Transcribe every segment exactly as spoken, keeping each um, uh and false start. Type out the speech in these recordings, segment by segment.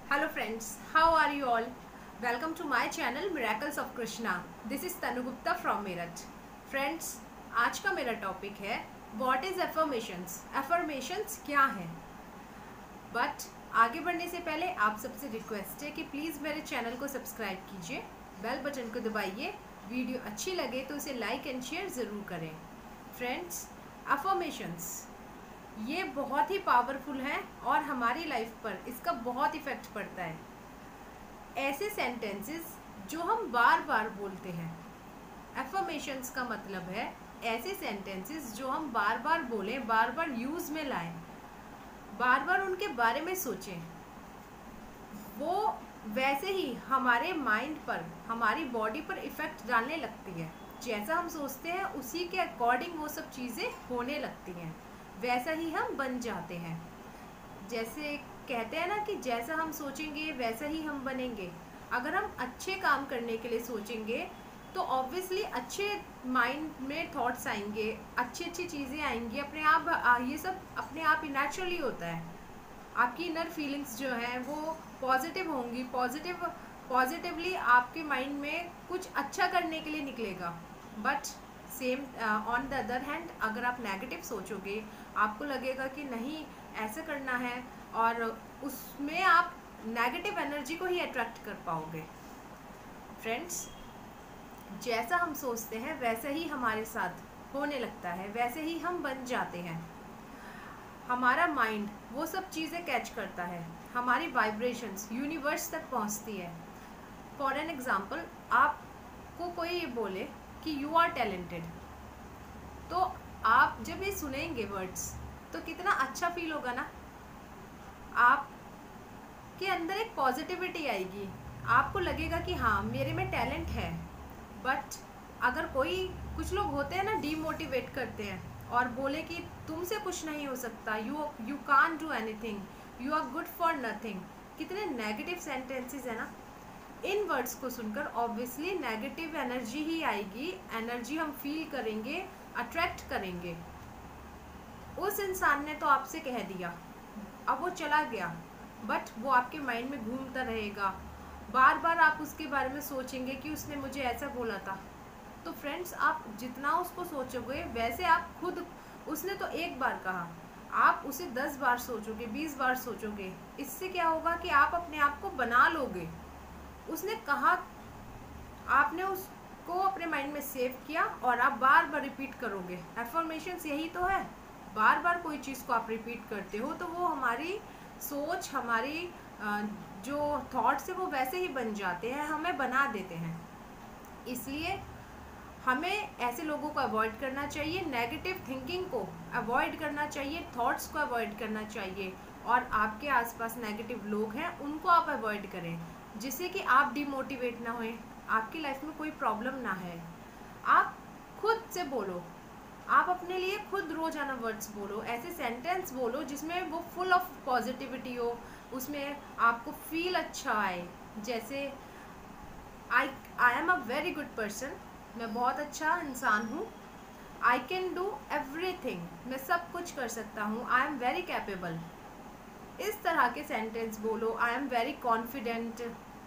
Hello friends, how are you all? Welcome to my channel Miracles of Krishna. This is Tanu Gupta from Meerut. Friends, आज का मेरा topic है What is affirmations? Affirmations क्या है? But आगे बढ़ने से पहले आप सबसे रिक्वेस्ट है कि प्लीज़ मेरे चैनल को सब्सक्राइब कीजिए, बेल बटन को दबाइए, वीडियो अच्छी लगे तो उसे लाइक एंड शेयर ज़रूर करें. फ्रेंड्स, अफर्मेशंस ये बहुत ही पावरफुल है और हमारी लाइफ पर इसका बहुत इफ़ेक्ट पड़ता है. ऐसे सेंटेंसेस जो हम बार बार बोलते हैं. अफर्मेशंस का मतलब है ऐसे सेंटेंसेस जो हम बार बार बोलें, बार बार यूज़ में लाएं, बार बार उनके बारे में सोचें. वो वैसे ही हमारे माइंड पर, हमारी बॉडी पर इफ़ेक्ट डालने लगती है. जैसा हम सोचते हैं उसी के अकॉर्डिंग वो सब चीज़ें होने लगती हैं, वैसा ही हम बन जाते हैं. जैसे कहते हैं ना कि जैसा हम सोचेंगे वैसा ही हम बनेंगे. अगर हम अच्छे काम करने के लिए सोचेंगे तो ऑब्वियसली अच्छे माइंड में थॉट्स आएंगे, अच्छी अच्छी चीज़ें आएंगी अपने आप. ये सब अपने आप ही नेचुरली होता है. आपकी इनर फीलिंग्स जो हैं वो पॉजिटिव होंगी. पॉजिटिव पॉजिटिवली आपके माइंड में कुछ अच्छा करने के लिए निकलेगा. But same on the other hand अगर आप नेगेटिव सोचोगे, आपको लगेगा कि नहीं ऐसा करना है, और उसमें आप नेगेटिव एनर्जी को ही अट्रैक्ट कर पाओगे. फ्रेंड्स, जैसा हम सोचते हैं वैसा ही हमारे साथ होने लगता है, वैसे ही हम बन जाते हैं. हमारा माइंड वो सब चीज़ें कैच करता है, हमारी वाइब्रेशंस यूनिवर्स तक पहुंचती है. फॉर एन एग्जांपल, आपको कोई ये बोले कि यू आर टैलेंटेड, तो आप जब ये सुनेंगे वर्ड्स तो कितना अच्छा फील होगा ना. आपके अंदर एक पॉजिटिविटी आएगी, आपको लगेगा कि हाँ मेरे में टैलेंट है. बट अगर कोई कुछ लोग होते हैं ना डीमोटिवेट करते हैं और बोले कि तुमसे कुछ नहीं हो सकता, you you can't do anything, you are good for nothing, कितने नेगेटिव सेंटेंसेस है ना. इन वर्ड्स को सुनकर ऑब्वियसली नेगेटिव एनर्जी ही आएगी. एनर्जी हम फील करेंगे, अट्रैक्ट करेंगे. उस इंसान ने तो आपसे कह दिया, अब वो चला गया, बट वो आपके माइंड में घूमता रहेगा. बार बार आप उसके बारे में सोचेंगे कि उसने मुझे ऐसा बोला था. तो फ्रेंड्स, आप जितना उसको सोचोगे वैसे आप खुद, उसने तो एक बार कहा, आप उसे दस बार सोचोगे, बीस बार सोचोगे. इससे क्या होगा कि आप अपने आप को बना लोगे. उसने कहा, आपने उसको अपने माइंड में सेव किया और आप बार बार रिपीट करोगे. अफर्मेशंस यही तो है. बार बार कोई चीज़ को आप रिपीट करते हो तो वो हमारी सोच, हमारी जो थॉट्स है वो वैसे ही बन जाते हैं, हमें बना देते हैं. इसलिए हमें ऐसे लोगों को अवॉइड करना चाहिए, नेगेटिव थिंकिंग को अवॉइड करना चाहिए, थॉट्स को अवॉइड करना चाहिए. और आपके आसपास नेगेटिव लोग हैं उनको आप अवॉइड करें, जिससे कि आप डिमोटिवेट ना होएं, आपकी लाइफ में कोई प्रॉब्लम ना है. आप खुद से बोलो, आप अपने लिए खुद रोजाना वर्ड्स बोलो, ऐसे सेंटेंस बोलो जिसमें वो फुल ऑफ पॉजिटिविटी हो, उसमें आपको फील अच्छा आए. जैसे I I am a very good person, मैं बहुत अच्छा इंसान हूँ. आई कैन डू एवरीथिंग, मैं सब कुछ कर सकता हूँ. I am very capable. इस तरह के सेंटेंस बोलो. I am very confident.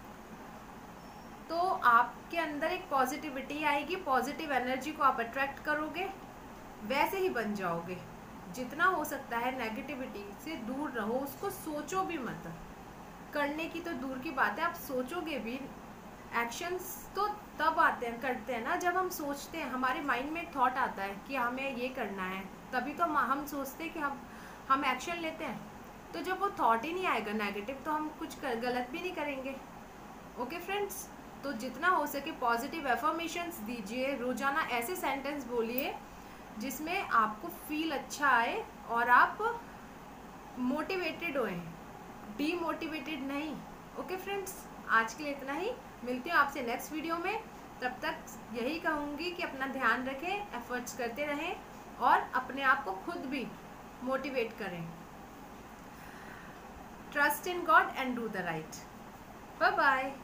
तो आपके अंदर एक पॉजिटिविटी आएगी, पॉजिटिव एनर्जी को आप अट्रैक्ट करोगे, वैसे ही बन जाओगे. जितना हो सकता है नेगेटिविटी से दूर रहो, उसको सोचो भी मत. करने की तो दूर की बात है, आप सोचोगे भी. एक्शंस तो तब आते हैं, करते हैं ना जब हम सोचते हैं. हमारे माइंड में एक थॉट आता है कि हमें ये करना है, तभी तो हम सोचते हैं कि हम हम एक्शन लेते हैं. तो जब वो थॉट ही नहीं आएगा नेगेटिव तो हम कुछ कर, गलत भी नहीं करेंगे. ओके फ्रेंड्स, तो जितना हो सके पॉजिटिव अफर्मेशंस दीजिए. रोजाना ऐसे सेंटेंस बोलिए जिसमें आपको फील अच्छा आए और आप मोटिवेटेड होएं, डीमोटिवेटेड नहीं. ओके फ्रेंड्स, आज के लिए इतना ही. मिलती हूँ आपसे नेक्स्ट वीडियो में. तब तक यही कहूँगी कि अपना ध्यान रखें, एफर्ट्स करते रहें और अपने आप को खुद भी मोटिवेट करें. Trust in God and do the right. Bye bye.